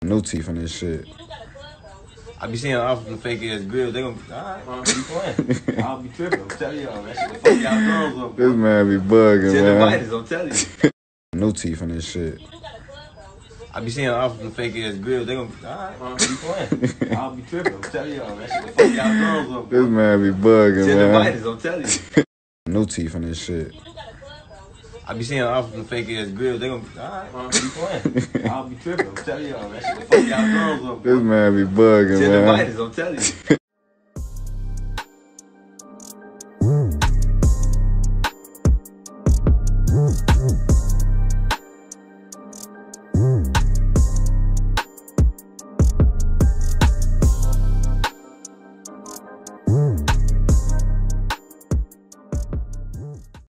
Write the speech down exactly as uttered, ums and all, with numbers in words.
New teeth in this shit. I be seeing off from the fake ass grill. They gonna be, alright, man, be playing. I'll be tripping. I'm telling y'all, that shit the fuck y'all girls up. This man be bugging, man. Vitals, I'm telling you. New teeth in this shit. I be seeing off from the fake ass grill. They gonna be, alright, man, be playing. I'll be tripping. I'm telling y'all, that shit the fuck y'all girls up. This man be bugging, man. Vitals, I'm telling you. New teeth in this shit. I be seeing off from the fake ass grill. They gonna be, alright, man, be playing. I'll be tripping. I'm telling y'all, that shit the fuck y'all girls up. This man be bugging, man. Vitals, I'm telling you. Mm-hmm.